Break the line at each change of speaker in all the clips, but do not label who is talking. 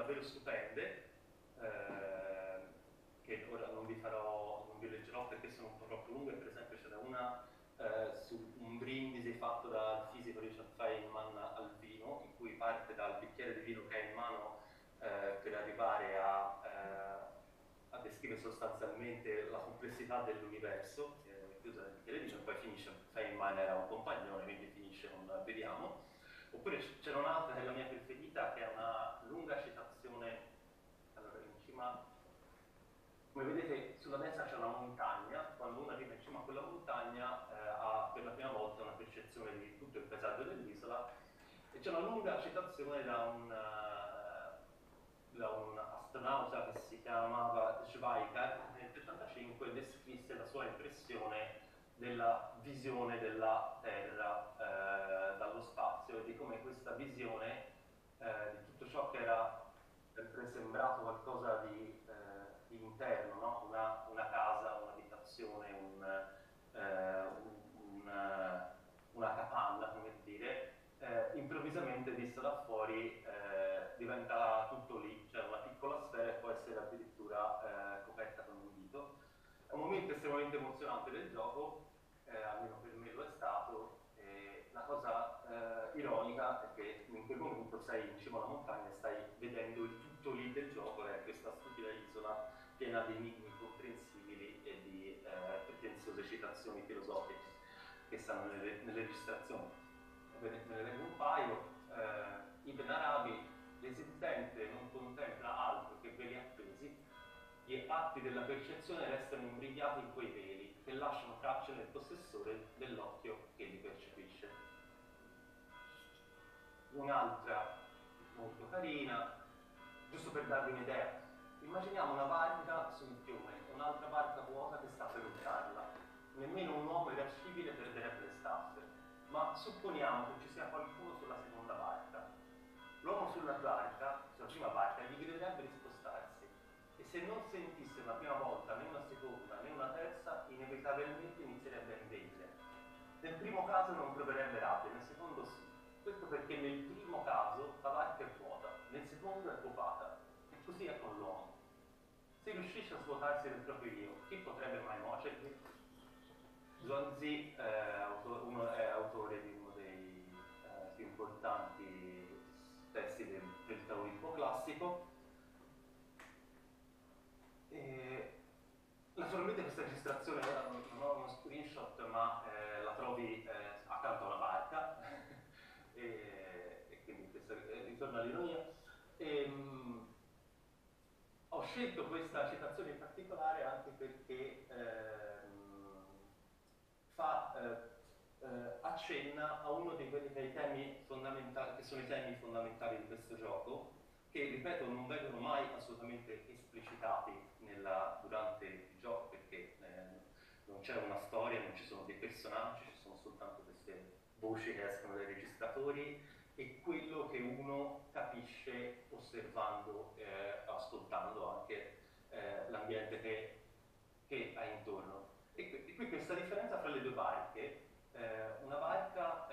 davvero stupende, che ora non vi leggerò perché sono un po' troppo lunghe. Per esempio ce n'è una su un brindisi fatto dal fisico Richard Feynman al vino, in cui parte dal bicchiere di vino che ha in mano per arrivare a descrivere sostanzialmente la complessità dell'universo, chiusa nel bicchiere di vino, e poi finisce, Feynman era un compagnone, quindi finisce con beviamo. Oppure c'era un'altra che è la mia preferita, che è una lunga citazione, allora in cima, come vedete sulla destra c'è una montagna, quando uno arriva in cima a quella montagna ha per la prima volta una percezione di tutto il paesaggio dell'isola, e c'è una lunga citazione da un astronauta che si chiamava Schweikart, che nel 1975 descrisse la sua impressione della visione della Terra dallo spazio, e di come questa visione di tutto ciò che era sempre sembrato qualcosa di interno, no? Una casa, un'abitazione, una capanna, come dire, improvvisamente vista da fuori diventa tutto lì, cioè una piccola sfera, e può essere addirittura coperta con un dito. È un momento estremamente emozionante del gioco, almeno per me lo è stato. La cosa ironica è che in quel momento sei in cima alla montagna e stai vedendo il tutto lì del gioco, è questa stupida isola piena di enigmi incomprensibili e di pretenziose citazioni filosofiche che stanno nelle registrazioni. Ne leggo un paio. Ibn Arabi: l'esistente non contempla altro che veli appesi, gli atti della percezione restano imbrigliati in quei veli che lasciano tracce nel possessore dell'occhio che li percepisce. Un'altra molto carina, giusto per darvi un'idea: immaginiamo una barca su un fiume, un'altra barca vuota che sta per urtarla. Nemmeno un uomo irascibile perderebbe le staffe, ma supponiamo che ci sia qualcuno sulla seconda barca. L'uomo sulla prima barca, gli griderebbe di spostarsi, e se non sentisse una prima volta, né una seconda, né una terza, inevitabilmente inizierebbe a inveire. Nel primo caso non proverebbe rabbia, nel secondo sì. Questo perché nel primo caso la barca è vuota, nel secondo è popata, e così è con l'uomo. Se riuscisce a svuotarsi del proprio io, chi potrebbe mai nuocergli? Zhuangzi è autore di uno dei più importanti testi del taoismo classico. Naturalmente questa registrazione non ho uno screenshot, ma la trovi accanto a una barca, e quindi questo ritorna all'ironia. Ho scelto questa citazione in particolare anche perché accenna a uno di quelli che, che sono i temi fondamentali di questo gioco, che, ripeto, non vengono mai assolutamente esplicitati durante il gioco, perché non c'è una storia, non ci sono dei personaggi, ci sono soltanto queste voci che escono dai registratori e quello che uno capisce osservando, ascoltando anche l'ambiente che ha intorno. E qui questa differenza fra le due barche: una barca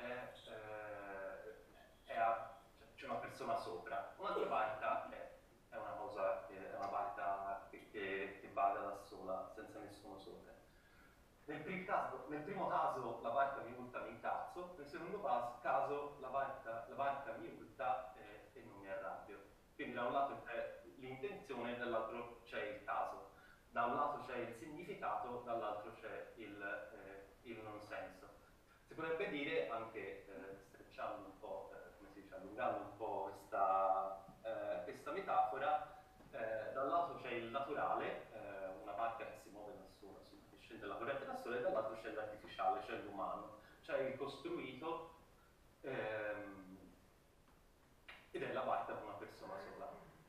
c'è una persona sopra, un'altra barca è una cosa, è una barca che vaga da sola, senza nessuno sopra. Nel primo caso la barca mi urta, mi incazzo; nel secondo caso la barca mi urta e non mi arrabbio. Quindi da un lato c'è l'intenzione, dall'altro c'è il caso. Da un lato c'è il significato, dall'altro c'è il non senso. Si potrebbe dire anche, strecciando un po', come si dice, allungando un po' questa metafora, da un lato c'è il naturale, una barca che si muove da sola, che scende la corrente da sola, e dall'altro c'è l'artificiale, c'è l'umano, c'è il costruito, ed è la barca con una persona sola.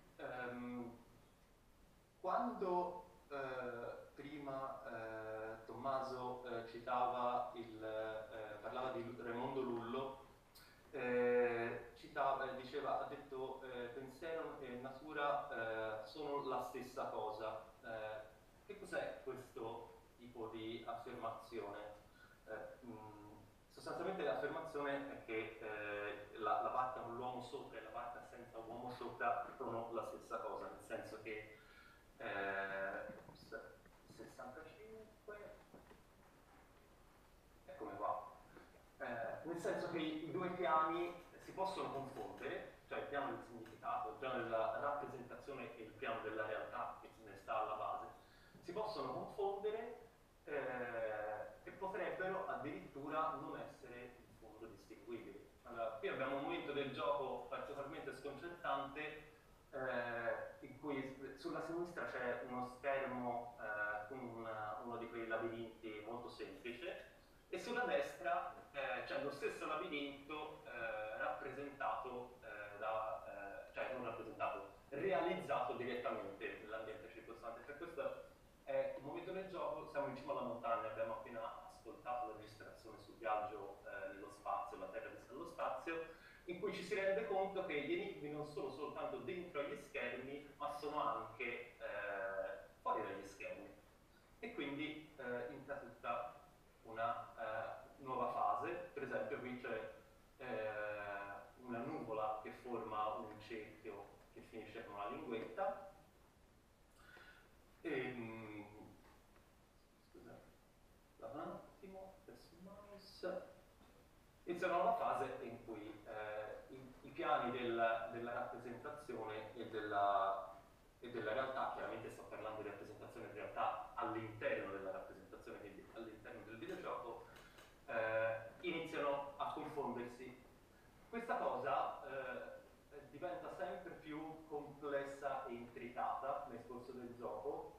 Quando prima Tommaso parlava di Raimondo Lullo, ha detto pensiero e natura sono la stessa cosa. Che cos'è questo tipo di affermazione? Sostanzialmente l'affermazione è che la barca con l'uomo sopra e la barca senza uomo l'uomo sopra sono la stessa cosa, nel senso che 65, eccomi qua, nel senso che i due piani si possono confondere, cioè il piano del significato, il piano della rappresentazione e il piano della realtà che ne sta alla base, si possono confondere e potrebbero addirittura non essere in fondo distinguibili. Allora, qui abbiamo un momento del gioco particolarmente sconcertante in cui sulla sinistra c'è uno schermo con uno di quei labirinti molto semplice e sulla destra c'è lo stesso labirinto rappresentato cioè non rappresentato, realizzato direttamente nell'ambiente circostante. Per questo è un momento del gioco, siamo in cima alla montagna, abbiamo appena ascoltato la registrazione sul viaggio nello spazio, la Terra vista dallo spazio, in cui ci si rende conto che gli enigmi non sono soltanto dentro agli schermi, ma sono anche fuori dagli schermi. E quindi inizia tutta una nuova fase. Per esempio qui c'è una nuvola che forma un cerchio che finisce con una linguetta. Scusate, un attimo, adesso il mouse. Inizia una nuova fase in cui i piani della rappresentazione e della realtà, chiaramente sto parlando di rappresentazione e realtà all'interno della rappresentazione, quindi all'interno del videogioco, iniziano a confondersi. Questa cosa diventa sempre più complessa e intricata nel corso del gioco,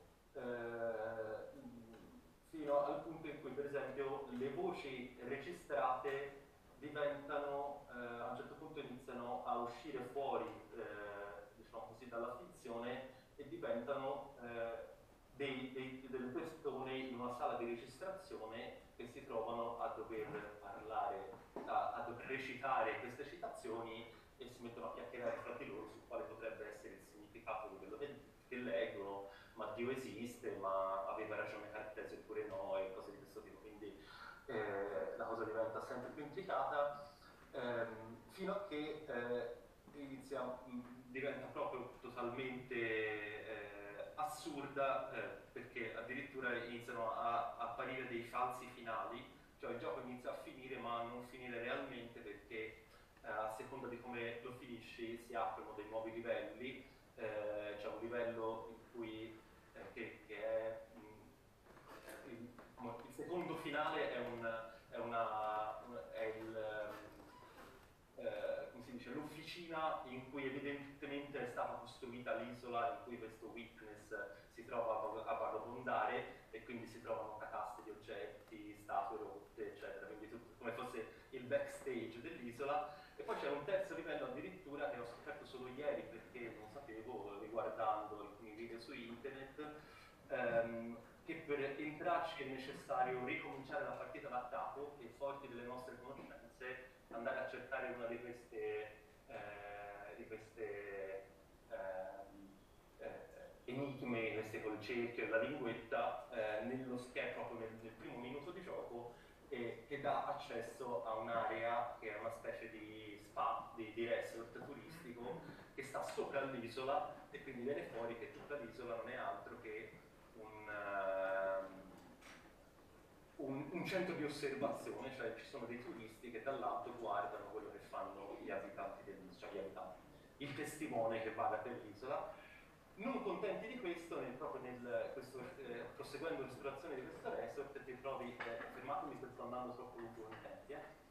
fino al punto in cui, per esempio, le voci registrate diventano, a un certo punto iniziano a uscire fuori, diciamo così, dalla finzione e diventano delle persone in una sala di registrazione che si trovano a dover parlare, a dover recitare queste citazioni e si mettono a chiacchierare fra di loro su quale potrebbe essere il significato di quello che leggono, ma Dio esiste, ma aveva ragione Cartesio oppure no, e cose di questo tipo. Quindi la cosa diventa sempre più intricata fino a che diventa proprio totalmente assurda, perché addirittura iniziano a apparire dei falsi finali, cioè il gioco inizia a finire ma non finire realmente, perché a seconda di come lo finisci si aprono dei nuovi livelli. C'è un livello in cui che è il secondo finale è come si dice, l'officina in cui evidentemente è stata costruita l'isola in cui questo witness si trova a vagabondare, e quindi si trovano cataste di oggetti, statue rotte, eccetera, quindi tutto come fosse il backstage dell'isola. E poi c'è un terzo livello addirittura che ho scoperto solo ieri, perché non sapevo, riguardando alcuni video su internet, che per entrarci è necessario ricominciare la partita da capo e, forti delle nostre conoscenze, andare a cercare una di queste enigmi, queste col cerchio e la linguetta, nello schermo, proprio nel primo minuto di gioco, che dà accesso a un'area che è una specie di spa, di resort turistico che sta sopra l'isola, e quindi viene fuori che tutta l'isola non è altro che un centro di osservazione, cioè ci sono dei turisti che dall'alto guardano quello che fanno gli abitanti dell'isola, cioè gli abitanti, il testimone che vaga per l'isola. Non contenti di questo, proseguendo l'esplorazione di questo resort, ti trovi, fermatemi se sto andando troppo lungo con i tempi,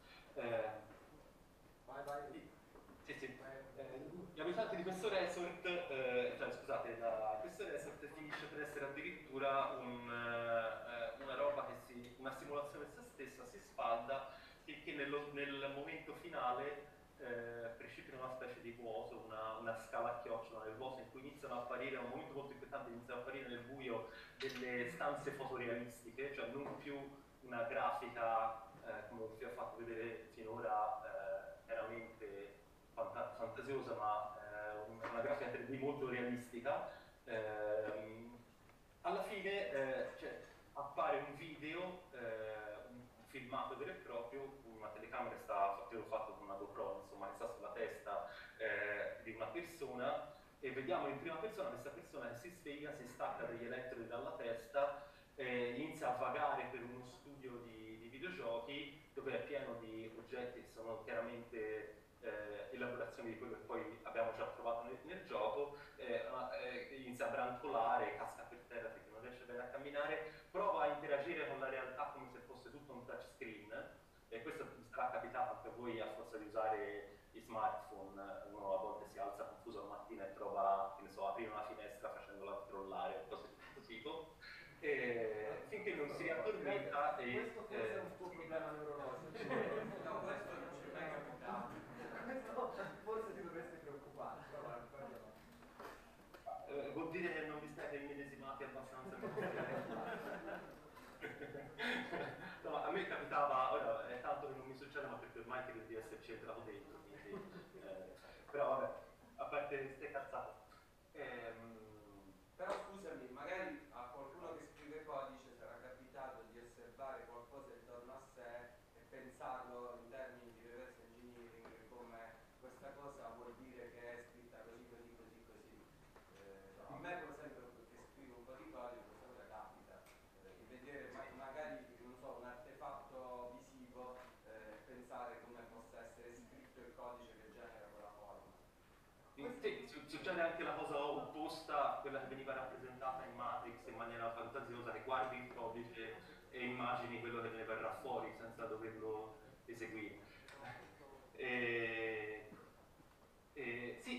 vai. Sì. Gli abitanti di questo resort, questo resort finisce per essere addirittura una roba una simulazione se stessa, si sfalda, che nel momento finale precipita una specie di vuoto, una scala a chiocciola nel vuoto, in cui iniziano a apparire, a un momento molto inquietante, iniziano a apparire nel buio delle stanze fotorealistiche, cioè non più una grafica come vi ho fatto vedere finora, veramente fantasiosa, ma una grafica 3D molto realistica. Alla fine appare un video, un filmato vero e proprio, una telecamera fatto con una GoPro, insomma, che sta sulla testa di una persona, e vediamo in prima persona questa persona che si sveglia, si stacca degli elettrodi dalla testa, inizia a vagare per uno studio di videogiochi dove è pieno di oggetti che sono chiaramente elaborazioni di quello che poi abbiamo già trovato nel gioco, inizia a brancolare, casca per terra perché non riesce bene a camminare, prova a interagire con la realtà come se fosse tutto un touchscreen, e questo sarà capitato anche a voi a forza di usare i smartphone, uno a volte si alza confuso la mattina e trova, che ne so, aprire una finestra facendola scrollare o cose di questo tipo, finché non si addormenta e...
Questo forse è un tuo problema neurologico.
No, questo non ci è mai capitato.
Questo forse ti dovresti preoccupare, però
vuol dire che non vi state immedesimati abbastanza. No, a me capitava, ora è tanto che non mi succede, ma perché ormai credo di esserci entrato dentro, quindi, però vabbè, a parte queste cazzate.
Però scusami, magari a qualcuno che scrive codice sarà capitato di osservare qualcosa intorno a sé e pensarlo in termini di reverse engineering, come questa cosa vuol dire che è scritta così, così, così, così. A me per esempio, che scrivo un po' di codice, questa cosa capita, di vedere magari, non so, un artefatto visivo e pensare come possa essere scritto il codice che genera quella forma.
Sì, succede anche la cosa opposta, quella che veniva rappresentata in Matrix in maniera fantasiosa, che guardi il codice e immagini quello che ne verrà fuori senza doverlo eseguire. Sì,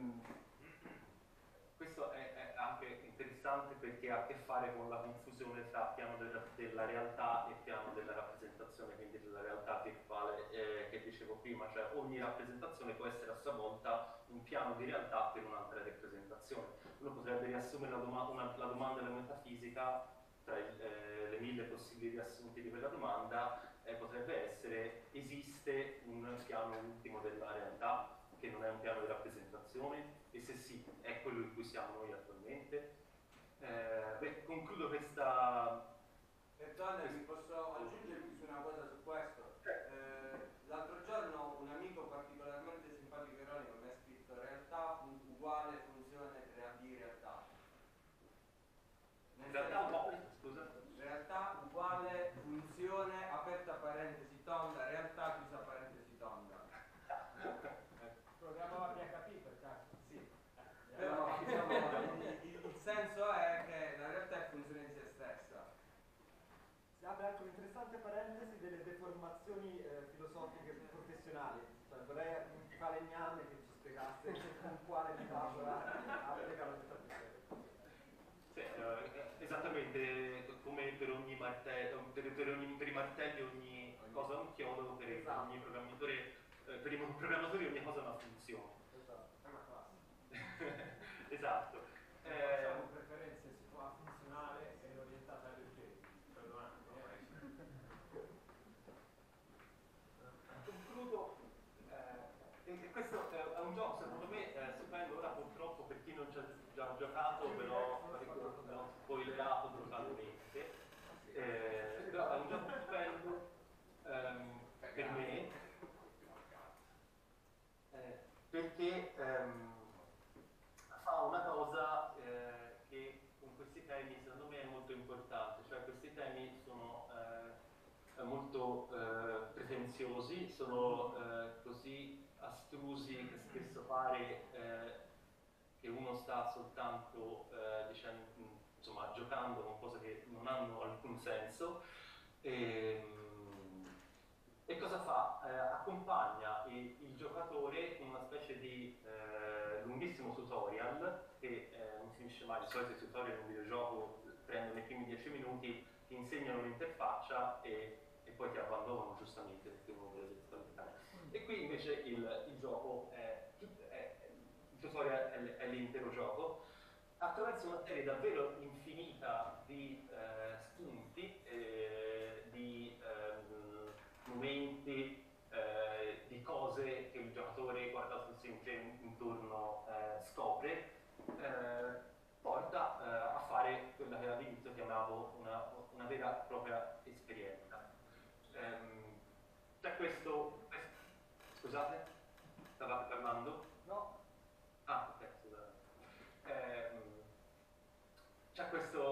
questo è anche interessante perché ha a che fare con la confusione tra piano della realtà e piano della rappresentazione, quindi della realtà virtuale che dicevo prima, cioè ogni rappresentazione può essere a sua volta un piano di realtà per un'altra rappresentazione. Uno potrebbe riassumere la domanda della metafisica, tra le 1000 possibili riassunti di quella domanda, potrebbe essere: esiste un piano ultimo della realtà che non è un piano di rappresentazione? E se sì, è quello in cui siamo noi attualmente? Concludo questa...
Perdonami, posso aggiungerti su una cosa su questo? L'altro giorno un amico particolarmente simpatico e ironico mi ha scritto realtà uguale funzione 3D realtà.
Realtà uguale, scusa?
Realtà uguale funzione aperta parentesi tonda, realtà chiusa parentesi tonda.
programmava PHP per caso.
Sì, però diciamo, il senso è che la realtà è funzione di se stessa.
Si apre anche un'interessante parentesi delle deformazioni filosofiche professionali. Cioè, vorrei un falegname che ci spiegasse con quale metafora applica la metafisica.
Sì, esattamente come per ogni martello, per i martelli ogni cosa ha un chiodo, per ogni programmatore, per i programmatori ogni cosa ha una funzione.
Esatto, è una classe.
Esatto.
Facciamo preferenze su a funzionale e orientata agli oggetti.
Concludo, questo è un gioco secondo me stupendo. Ora purtroppo per chi non ci ha già giocato però me l'ho spoilerato brutalmente, però è un gioco stupendo per me, perché fa una cosa che con questi temi secondo me è molto importante, cioè questi temi sono molto pretenziosi, sono così astrusi che spesso pare che uno sta soltanto dicendo, insomma, giocando con cose che non hanno alcun senso. E cosa fa? Accompagna il giocatore con una specie di lunghissimo tutorial che non finisce mai. Di solito i tutorial in un videogioco prendono i primi 10 minuti, ti insegnano l'interfaccia e poi ti abbandonano giustamente perché uno vuole spaventare. E qui invece il gioco il tutorial è l'intero gioco, attraverso una serie davvero infinita di spunti, di momenti, di cose che il giocatore guardato sempre intorno scopre, porta a fare quella che all'inizio chiamavo una vera e propria esperienza. C'è scusate? Stavate parlando?
No.
Ah, ok, scusate. c'è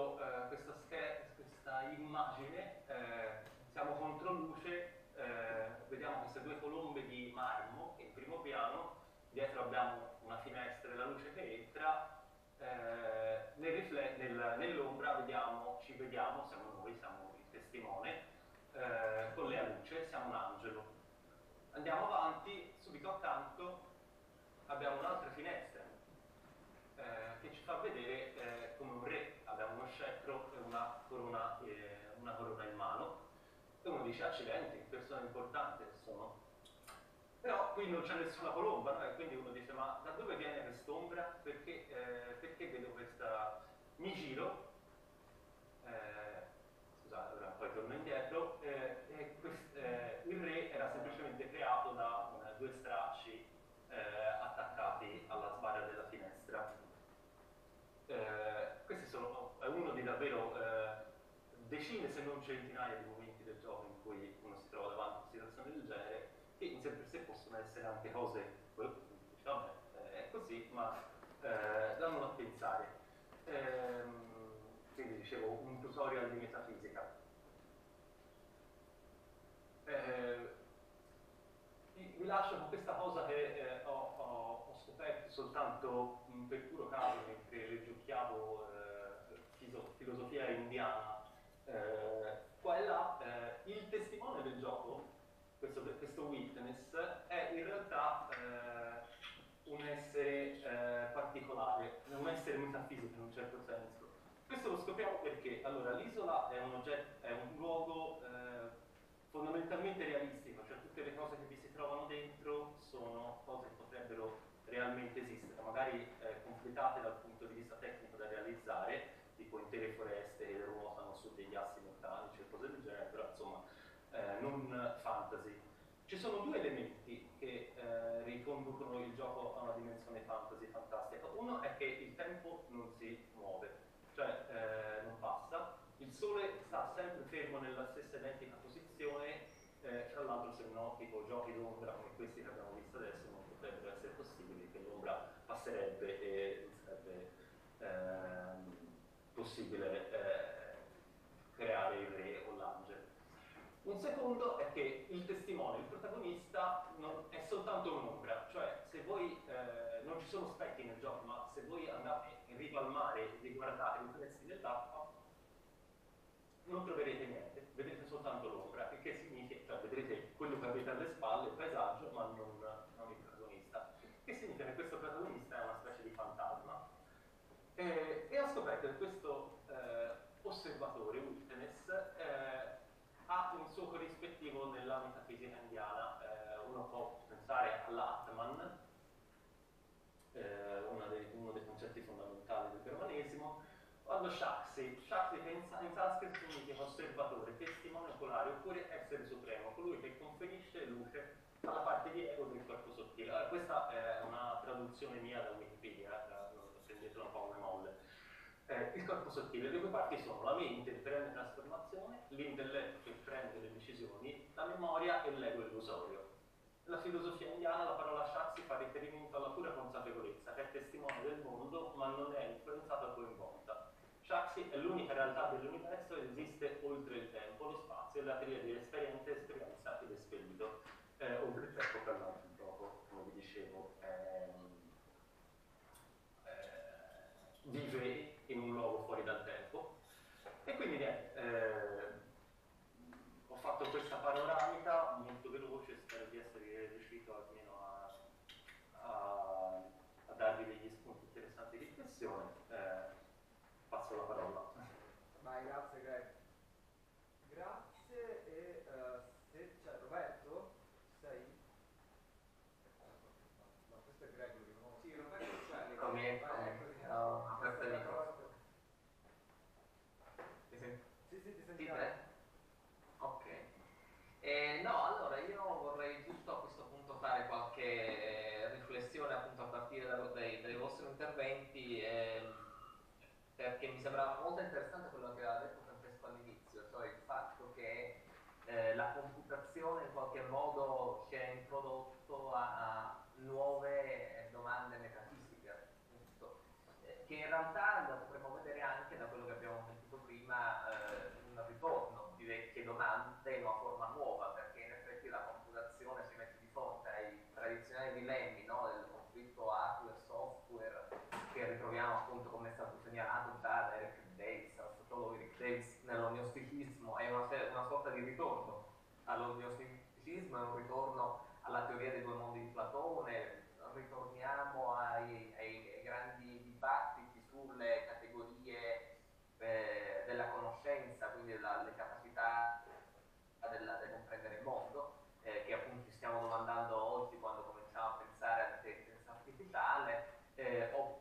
questa immagine, siamo contro luce, vediamo queste due colombe di marmo in primo piano, dietro abbiamo una finestra e la luce che entra, nell'ombra ci vediamo, siamo noi, siamo il testimone, con lei a luce, siamo un angelo. Andiamo avanti, subito accanto abbiamo un'altra finestra che ci fa vedere come un re, abbiamo uno scettro e una corona in mano, e uno dice accidenti, persone importanti sono. Però qui non c'è nessuna colomba, no? E quindi uno dice ma da dove viene quest'ombra? Perché vedo questa... Mi giro, scusate, ora poi torno indietro, il re era semplicemente creato da due stracci attaccati alla sbarra della finestra. Questi è uno di davvero decine se non centinaia di momenti del gioco in cui uno si trova davanti a una situazione del genere, che in sé per sé possono essere anche cose, diciamo, è così, ma danno a pensare. Quindi dicevo, un tutorial di metafisica. Vi lascio con questa cosa che ho scoperto soltanto per puro caso mentre leggiucchiavo filosofia indiana qua e là. Il testimone del gioco, questo witness, è in realtà un essere particolare, un essere metafisico in un certo senso. Questo lo scopriamo perché, allora, l'isola è un luogo fondamentalmente realistico, cioè tutte le cose che vi si trovano dentro sono cose che potrebbero realmente esistere, magari completate dal punto di vista tecnico da realizzare, tipo intere foreste che ruotano su degli assi meccanici e cose del genere, però insomma non fantasy. Ci sono due elementi che riconducono il gioco a una dimensione fantasy fantastica. Uno è che il tempo non si muove, cioè non passa, il sole sta sempre fermo nella stessa identica posizione, tra l'altro se no tipo giochi d'ombra come questi che abbiamo visto adesso non potrebbero essere possibili, che l'ombra passerebbe e non sarebbe possibile creare il re o l'angelo. Un secondo è che il testimone, il protagonista, è soltanto un'ombra, cioè se voi, non ci sono specchi nel gioco, ma se voi andate in riva al mare e vi guardate i riflessi dell'acqua, non troverete niente, vedrete soltanto l'ombra, il che significa, cioè vedrete quello che avete alle spalle, il paesaggio, ma non il protagonista. Che significa che questo protagonista è una specie di fantasma. E ho scoperto che questo osservatore, witness, ha un suo corrispettivo nella metafisica indiana. Uno può pensare all'Atman, uno dei concetti fondamentali del brahmanesimo, o allo Shakti. Shakti in sanscrito significa osservatore, testimone oculare, oppure essere supremo, colui che conferisce luce alla parte di ego del corpo sottile. Allora, questa è una traduzione mia da Wikipedia, prendetela un po' come molle. Il corpo sottile, le due parti sono la mente, il perenne trasformazione, l'intelletto che prende le decisioni, la memoria e l'ego illusorio. Nella filosofia indiana la parola Shakti fa riferimento alla pura consapevolezza, che è testimone del mondo ma non è influenzata o coinvolta. Shakti è l'unica realtà dell'universo che esiste oltre il tempo, lo spazio e la triade di esperienza ed espedito. Oltre il tempo per l'altro gioco, come vi dicevo, vive in un luogo fuori dal tempo. E quindi niente, ho fatto questa panoramica molto veloce, spero di essere riuscito almeno a darvi degli spunti interessanti di riflessione. Passo la parola.
Vai, grazie Greg. Grazie e se c'è Roberto, sei? No, questo è Greg, lo riconosco.
Sì, Roberto c'è.
Come?
Questo è Roberto. Sì, ti sentiamo.
Ok. No, allora io vorrei giusto a questo punto fare qualche riflessione appunto a partire dai vostri interventi, perché mi sembrava molto interessante quello che aveva detto Francesco all'inizio, cioè il fatto che la computazione in qualche modo ci ha introdotto a nuove domande metafisiche, appunto, che in realtà lo potremmo vedere anche da quello che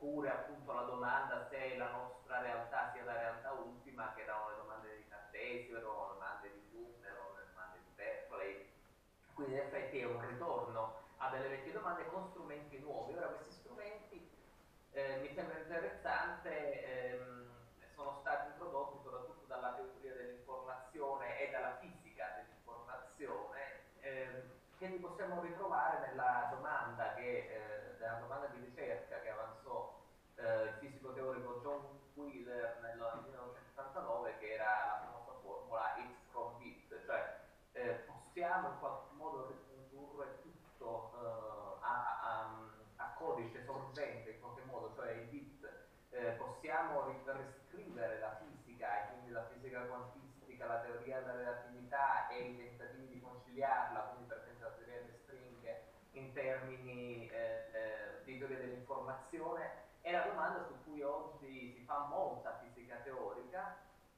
oppure appunto la domanda se la nostra realtà sia la realtà ultima, che erano le domande di Cartesio, erano le domande di Hume, erano le domande di Berkeley. Quindi in effetti è un ritorno a delle vecchie domande con strumenti nuovi. Ora questi strumenti mi sembra interessante, sono stati introdotti soprattutto dalla teoria dell'informazione e dalla fisica dell'informazione, che li possiamo ritrovare nella domanda della domanda di ricerca che avanzò il fisico teorico John Wheeler nel 1979, che era la famosa formula X from bit, cioè possiamo in qualche modo ricondurre tutto a codice sorgente, in qualche modo, cioè i bit. Possiamo riscrivere la fisica, e quindi la fisica quantistica, la teoria della relatività e i tentativi di conciliarla, quindi per esempio la teoria delle stringhe, in termini di teoria dell'informazione. È la domanda su cui oggi si fa molta fisica teorica,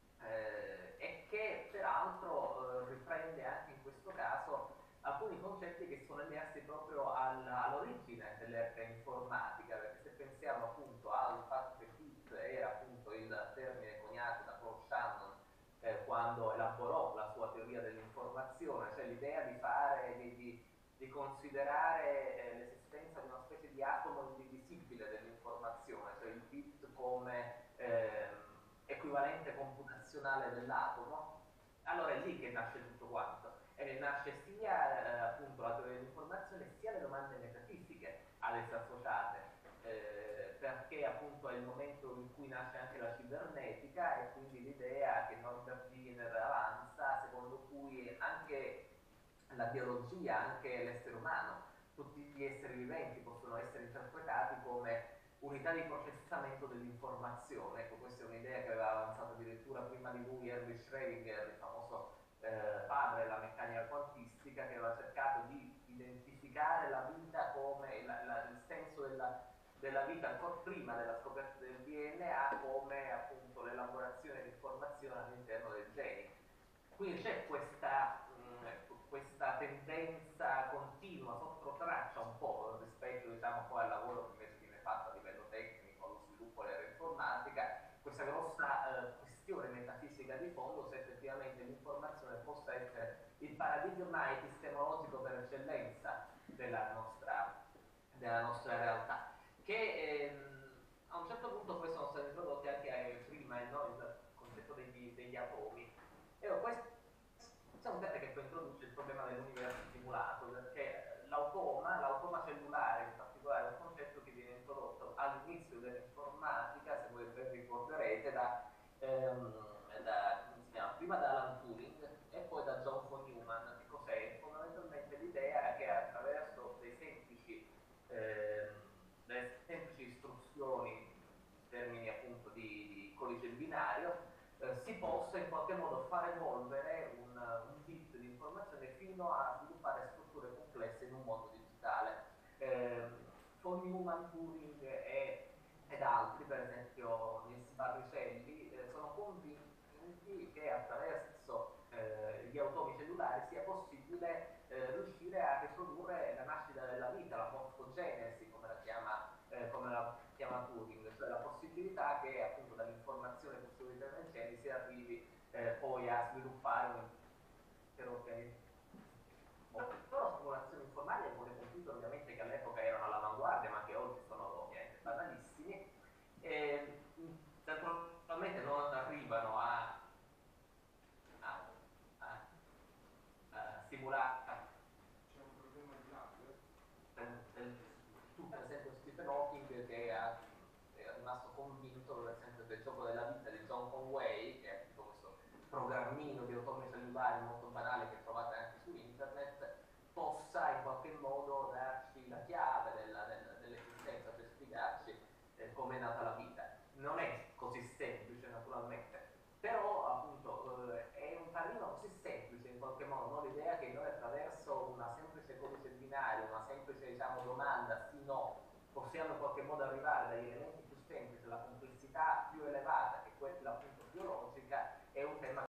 e che peraltro riprende anche in questo caso alcuni concetti che sono emersi proprio all'origine dell'epoca informatica, perché se pensiamo appunto al fatto che bit era appunto il termine coniato da Paul Shannon quando elaborò la sua teoria dell'informazione, cioè l'idea di fare, di considerare l'esistenza di una specie di atomo indivisibile dell'informazione, cioè il bit come equivalente computazionale dell'atomo. Allora è lì che nasce tutto quanto. Nasce sia appunto la teoria dell'informazione sia le domande metafisiche ad esse associate, perché appunto è il momento in cui nasce anche la cibernetica, e quindi l'idea che Norbert Wiener avanza, secondo cui anche la biologia, anche l'essere umano, tutti gli esseri viventi possono essere interpretati come unità di processamento dell'informazione. Ecco, questa è un'idea che aveva avanzato addirittura prima di lui Erwin Schrödinger, il famoso padre della meccanica quantistica, che aveva cercato di identificare la vita come il senso della vita ancora prima della scoperta del DNA, come appunto l'elaborazione di informazione all'interno dei geni. Quindi c'è questa tendenza continua, sotto traccia un po' rispetto, diciamo, poi al lavoro che invece viene fatto a livello tecnico, allo sviluppo dell'informatica, questa grossa questione metafisica di fondo, se effettivamente l'informazione possa essere il paradigma epistemologico per eccellenza della nostra realtà, che a un certo punto poi sono stati introdotti anche prima il concetto degli atomi. E questo è un tema che poi introduce il problema dell'universo simulato, perché l'automa cellulare in particolare è un concetto che viene introdotto all'inizio dell'informatica, se voi ben ricorderete, come si chiama? Prima da Alan Turing e poi da John von Neumann. Che cos'è? Fondamentalmente l'idea che attraverso delle semplici istruzioni in termini appunto di codice binario, si possa in qualche modo far evolvere un bit di informazione fino a sviluppare strutture complesse in un mondo digitale. Von Neumann, Turing ed altri, per esempio Nils Barricelli, sono convinti che attraverso gli automi cellulari sia possibile riuscire a riprodurre la nascita della vita, la morfogenesi, come la chiama Turing, cioè la possibilità che appunto dall'informazione costruita nei geni si arrivi poi a sviluppare un intero organismo. Sono simulazioni informali con dei computer ovviamente che all'epoca erano all'avanguardia, ma che oggi sono ovviamente banalissimi, naturalmente non arrivano a simulare.
C'è un problema di hardware?
Per esempio Stephen Hawking, che è rimasto convinto, per esempio, del gioco della vita di John Conway, che è tipo questo programmino di automi cellulari molto banale che